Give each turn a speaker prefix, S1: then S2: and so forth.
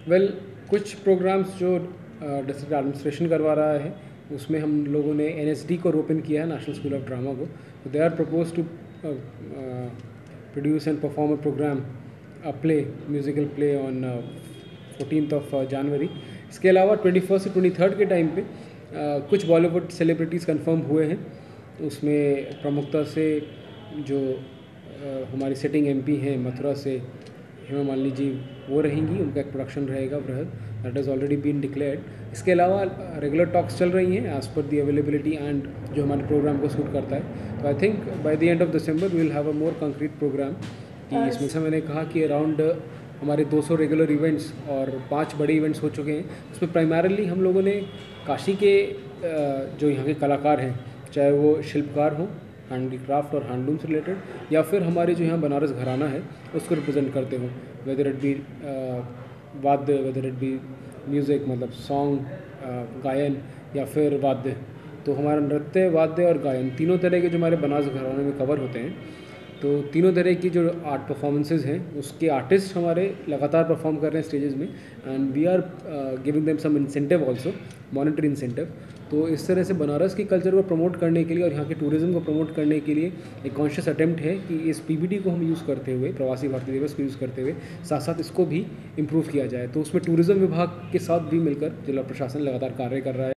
S1: Well कुछ programmes जो district administration करवा रहा है उसमें हम लोगों ने एनएसडी को ओपन किया है, नेशनल स्कूल ऑफ ड्रामा को. They are propose to produce and perform a programme, a play, musical play on 14th of January. इसके अलावा 21 से 23 के टाइम पे कुछ बॉलीवुड सेलिब्रिटीज़ कंफर्म हुए हैं. उसमें प्रमुखता से जो हमारी सिटिंग एमपी हैं मथुरा से, हेमा मालिनी जी, वो रहेंगी. उनका एक प्रोडक्शन रहेगा बृहद, that is already been declared. इसके अलावा रेगुलर टॉक्स चल रही हैं as per the availability and जो हमारे प्रोग्राम को सूट करता है. तो I think by the end of December we will have a more concrete programme. कि इसमें से मैंने कहा कि अराउंड हमारे 200 रेगुलर इवेंट्स और 5 बड़े इवेंट्स हो चुके हैं. उसमें प्राइमरली हम लोगों ने काशी के जो यहाँ के कलाकार हैं, चाहे वो शिल्पकार हों, हैंडीक्राफ्ट और हैंडलूम से रिलेटेड, या फिर हमारे जो यहाँ बनारस घराना है उसको रिप्रेजेंट करते हों, वेदर इट बी वाद्य, वेदर इट बी म्यूज़िक, मतलब सॉन्ग, गायन या फिर वाद्य. तो हमारा नृत्य, वाद्य और गायन तीनों तरह के जो हमारे बनारस घराने में कवर होते हैं. तो तीनों तरह की जो आर्ट परफॉर्मेंसेज हैं उसके आर्टिस्ट हमारे लगातार परफॉर्म कर रहे हैं स्टेजेस में, and we are giving them some incentive also, monetary incentive. तो इस तरह से बनारस की कल्चर को प्रमोट करने के लिए और यहाँ के टूरिज़्म को प्रमोट करने के लिए एक कॉन्शियस अटेम्प्ट है कि इस पीबीटी को हम यूज़ करते हुए, प्रवासी भारतीय दिवस को यूज़ करते हुए, साथ साथ इसको भी इम्प्रूव किया जाए. तो उसमें टूरिज़्म विभाग के साथ भी मिलकर जिला प्रशासन लगातार कार्य कर रहा है.